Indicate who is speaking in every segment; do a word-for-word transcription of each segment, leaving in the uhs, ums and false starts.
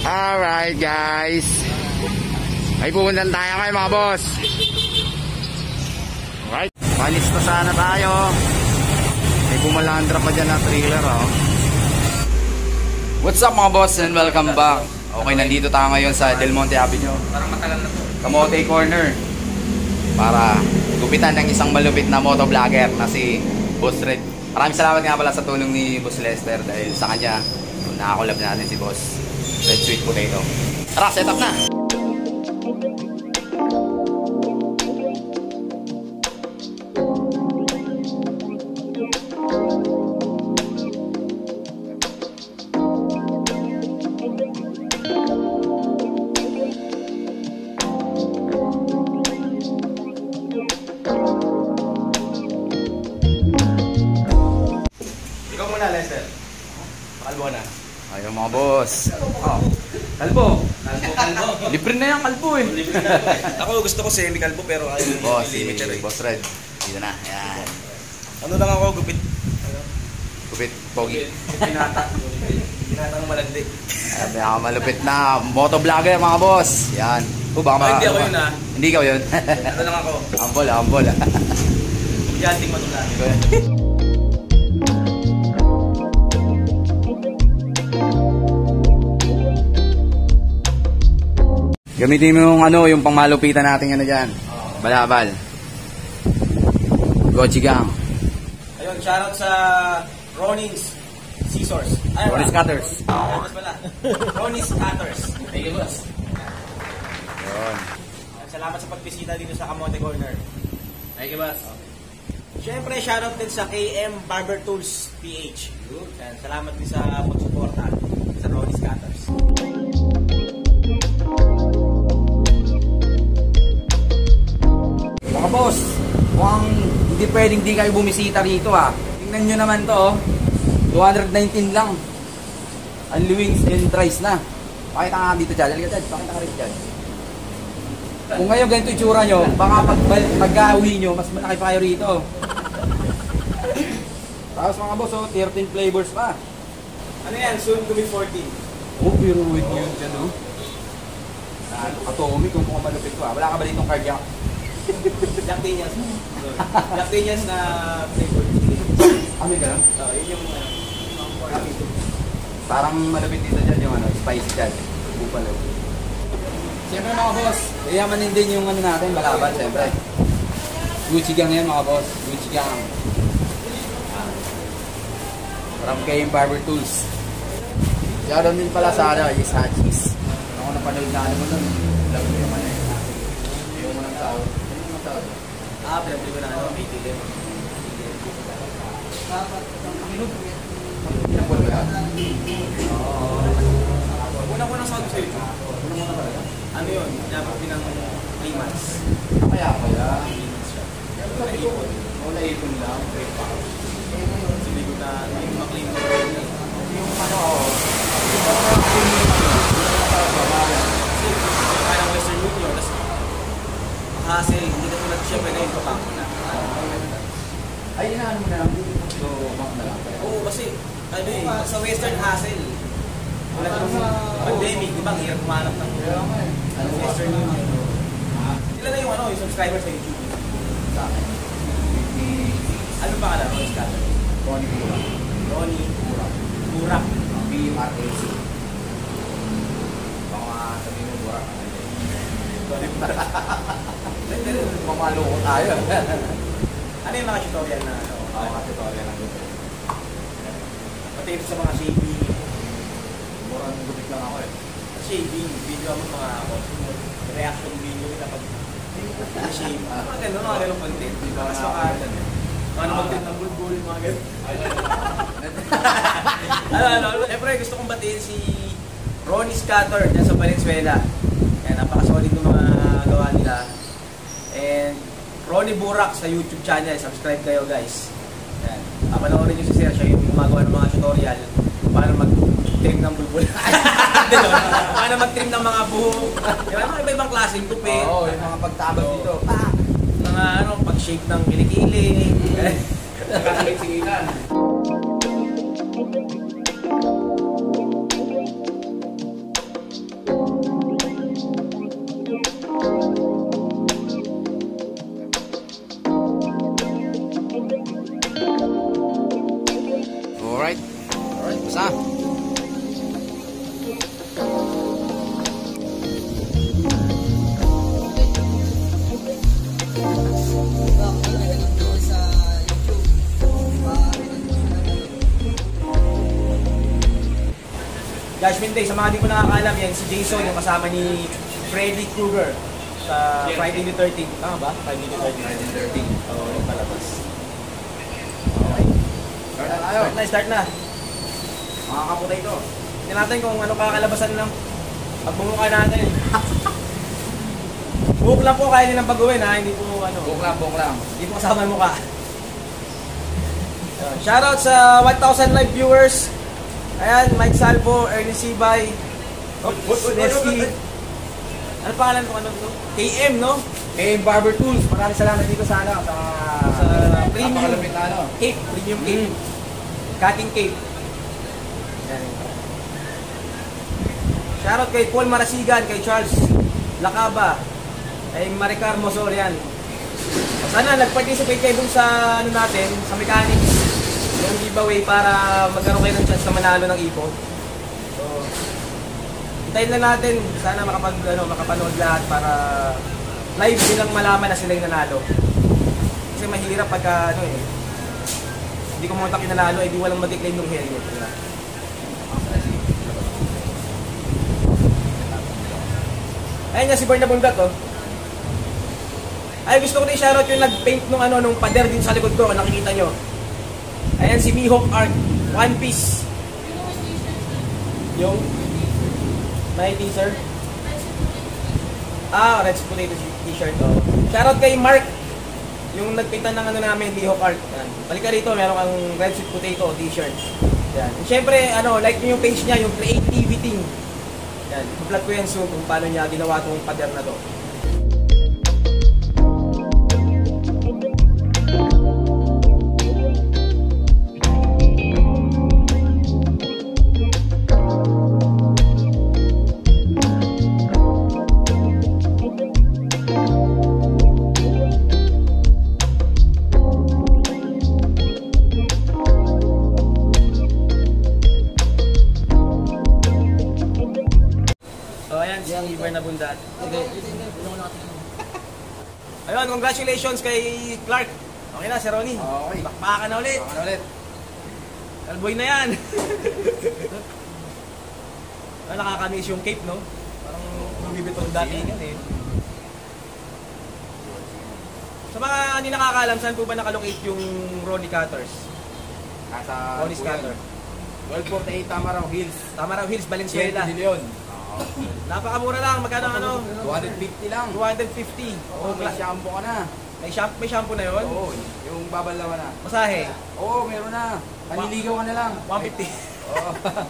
Speaker 1: Alright guys, ay pupuntan tayo ngayon mga boss. Alright, panis na sana tayo. May bumalandra pa dyan na trailer oh. What's up mga boss and welcome back. Okay, nandito tayo ngayon sa Del Monte Avenue.
Speaker 2: Parang matagal na po.
Speaker 1: Kamote Corner. Para gupitan ng isang malupit na motovlogger na si Boss Red. Maraming salamat nga pala sa tulong ni Boss Lester dahil sa kanya nakakolab natin si Boss Red Sweet Potato. Tara, set up na!
Speaker 2: Ikaw muna, Lester. Kalbo na.
Speaker 1: Ayaw mga boss. Oh. Kalbo.
Speaker 2: Kalbo, kalbo.
Speaker 1: Libre na yan, kalbo eh.
Speaker 2: Libre na kalbo. Ako gusto ko semi-kalbo pero ayaw yung
Speaker 1: Boss, si
Speaker 2: limiter eh.
Speaker 1: Boss Red. Dito na. Ayan.
Speaker 2: Ano lang ako, gupit. Ano?
Speaker 1: Gupit, pogi.
Speaker 2: Pinata. Pinatang malandi.
Speaker 1: Sabi ako malupit na motovlogger mga boss. Yan. O baka
Speaker 2: Oh, hindi ako yun ah.
Speaker 1: Hindi ikaw yun.
Speaker 2: Ano lang ako.
Speaker 1: Ambol, ambol.
Speaker 2: Yating matulagi.
Speaker 1: Gamitin mo yung ano, yung pangmalupitan natin ano dyan. Balabal. Gochigang.
Speaker 2: Ayun, shoutout sa Ronnie's Scissors. Ay,
Speaker 1: Ronnie's Cutters.
Speaker 2: Ronnie's pala. Ronnie's Cutters. Thank you, boss.
Speaker 1: Yun.
Speaker 2: Salamat sa pagbisita dito sa Kamote Corner. Thank you, boss. Siyempre, shoutout din sa K M Barber Tools P H. Yan, salamat din sa pagsuporta sa Ronnie's Cutters.
Speaker 1: Mga boss, mukhang hindi pwedeng di kayo bumisita rito ha. Tingnan nyo naman to oh. two nineteen lang. Ang wings and fries na. Pakita nga dito dyan. Halika dyan. Pakita ka rin dyan. Kung ngayon ganito yung tsura nyo, baka pag mag-uwi nyo, mas malaki pa kayo rito. Tapos mga boss oh, thirteen flavors pa.
Speaker 2: Ano yan? Soon to be fourteen.
Speaker 1: Oh, pero wait nyo yun dyan oh. Atomi kung kung malupit ko ha. Wala ka ba ditong cardiac?
Speaker 2: Jack Daniels. Jack Daniels na flavor.
Speaker 1: Kami ka?
Speaker 2: Oo, yun yung uh,
Speaker 1: parang malupit dito dyan yung ano, spicy dyan. Bupalo. Siyempre mga boss, yayamanin din yung ano natin, balaban siyempre. Gucci gang yan mga boss, Gucci gang. From K M Barber Tools. Shoutout din pala sa ano, is Hachis. Ako napanood na ano mo nun. Love mo yung ano yun natin. Yung mo ng tao. Yung mo ng tao.
Speaker 2: Ah, pinapili ko na ano, may tilim.
Speaker 1: Pinapol mo yan?
Speaker 2: Una ko na sound sa'yo.
Speaker 1: Ano mo na talaga?
Speaker 2: Ano yun? Pinapili ng three months.
Speaker 1: Kaya kaya.
Speaker 2: three months siya.
Speaker 1: Naipon. O naipon lang. Great pa.
Speaker 2: Hindi ko na, hindi ko maklaim ko.
Speaker 1: Yung ano,
Speaker 2: Kaya ng Western Union, tapos hassle, hindi ka tulad siya pwede yung papak na.
Speaker 1: ay, inaano mo na lang. So, bak na lang.
Speaker 2: Oo, kasi, ano eh, sa Western hassle. Wala nang pandemic, di ba? Ang hirap kumanap ng ano, Western Union. Ilan na yung ano, yung subscribers sa YouTube?
Speaker 1: Sa akin.
Speaker 2: Ano pa ka na, Ronnie's Cutters?
Speaker 1: Ronnie Burak.
Speaker 2: Ronnie Burak. Burak.
Speaker 1: B U R A C. Baka sabihin mo Burak. Mamalo ko tayo.
Speaker 2: Ano yung mga tutorial na ano?
Speaker 1: Ako nga tutorial lang dito.
Speaker 2: Pati sa mga shaving.
Speaker 1: Murang gupit lang ako eh.
Speaker 2: Shaving, video mo mga ako. Reaction video nila pag shave. Mga ganun, mga ganun content. Mas makalan eh. Mga content ng bulbul, mga ganun. Ano, ano, siyempre gusto kong batiin si Ronnie's Cutter dyan sa Valenzuela. Yan, napakasolid ng mga gawa nila. And Ronnie Burak sa YouTube channel. Subscribe kayo guys. Yan. Papanoorin nyo si Sir siya yung gumagawa ng mga tutorial paano mag-trim ng bulbul. Paano mag-trim ng mga buhok. Yung mga iba-ibang klaseng tupi.
Speaker 1: Oo, yung mga pagtabas
Speaker 2: So,
Speaker 1: dito.
Speaker 2: Pa! Mga ano, pag-shape ng kilikili.
Speaker 1: Nakakasiksikan.
Speaker 2: Judgment Day, sa mga di ko nakakaalam, yan si Jason, yung kasama ni Freddy Krueger sa Friday the thirteenth. Tama ba? Friday the thirteenth.
Speaker 1: Friday the thirteenth.
Speaker 2: Oo, yung palabas. Okay.
Speaker 1: Start na tayo.
Speaker 2: Start na, start na.
Speaker 1: Mga kaputay ito.
Speaker 2: Tingnan natin kung ano kakalabasan ng pagbumuka natin. Buhok lang po, kaya nilang baguhin ha, hindi po ano.
Speaker 1: Buhok lang, buhok lang.
Speaker 2: Hindi po kasama yung mukha. Shoutout sa one thousand live viewers. Ayan, Mike Salvo, Ernie Sibay, Nesty. Ano pangalan ko? Ano to? K M, no?
Speaker 1: K M Barber Tools. Maraming salamat dito sa ano, sa,
Speaker 2: Sa premium.
Speaker 1: napakalapit na ano.
Speaker 2: Cape, premium cape.
Speaker 1: Mm.
Speaker 2: Cutting cape. Ayan. Shoutout kay Paul Marasigan, kay Charles Lacaba, kay Maricar Mosor, yan. Sana nag-participate kayo dun sa ano natin, sa mechanics, yung giveaway para magkaroon kayo ng chance na manalo ng ipo. So, hintayin lang natin, sana makapag, ano, makapanood lahat para live nilang malaman na sila yung nanalo. Kasi mahirap pagka, ano eh, hindi ko montak yung nanalo, eh di walang mag-claim yung helmet. Diba? Ayun nga si Bern na bundat, oh. Ay, gusto ko na i-shoutout yung nag-paint nung ano, nung pader din sa likod ko, nakikita nyo. Ayan si Mihawk Art, One Piece. Yung may teaser. Ah, Red Potato t-shirt, oh. Shoutout kay Mark, yung nagpintan ng ano namin, Mihawk Art. Yan. Balik ka rito, meron kang Red Sweet Potato t-shirt. Yan. And syempre, ano, like nyo yung page niya, yung creativity. Yan. I-vlog ko yan soon kung paano niya ginawa itong pader na to. Si Bern na bundat. Okay. Ayun, congratulations kay Clark. Okay na, si Ronnie.
Speaker 1: Okay.
Speaker 2: Bakbakan na ulit.
Speaker 1: Bakbakan na ulit.
Speaker 2: Kalboy na yan. Ah, nakakamiss yung cape, no? Parang bumibitong dati yan eh. Sa mga hindi nakakaalam, saan po ba nakalocate yung Ronnie Cutters?
Speaker 1: Nasa
Speaker 2: Ronnie Cutter.
Speaker 1: twelve forty-eight Tamaraw Hills.
Speaker 2: Tamaraw Hills, Valenzuela.
Speaker 1: De Leon.
Speaker 2: Napakamura lang, magkano ano?
Speaker 1: two fifty lang.
Speaker 2: two fifty.
Speaker 1: Oo, may shampoo ka na.
Speaker 2: May shampoo, may shampoo na yun?
Speaker 1: Oo, yung babalawan na.
Speaker 2: Masahe?
Speaker 1: Oo, meron na. Paniligaw ka na lang.
Speaker 2: one fifty.
Speaker 1: Oo.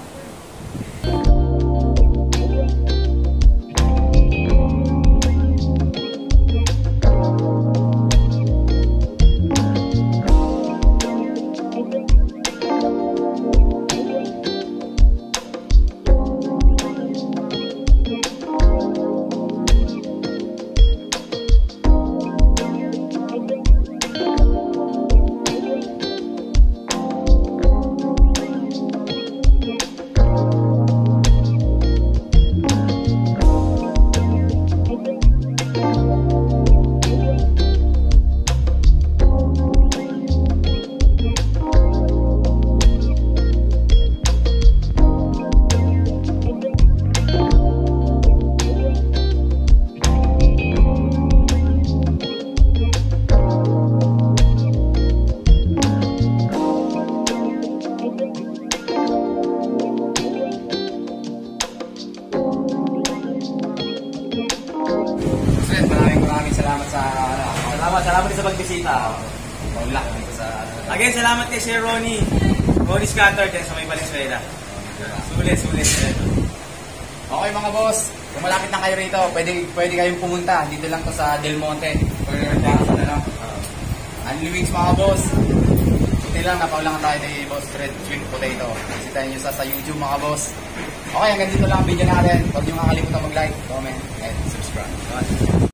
Speaker 2: Salamat, salamat din sa pagbisita.
Speaker 1: Paulak dito sa...
Speaker 2: Again, salamat kay Sir Ronnie. Ronnie Scatter dyan sa may Valenzuela. Sulit, sulit.
Speaker 1: Okay mga boss, kung malapit na kayo rito, pwede, pwede kayong pumunta. Dito lang to sa Del Monte. Pwede Jackson na lang. Unli Wings mga boss. Buti lang, napaulangan tayo ni Boss Red Sweet Potato. Visitahin nyo sa, sa YouTube mga boss. Okay, hanggang dito lang ang video natin. Huwag nyo makakalimutan mag-like, comment, and subscribe.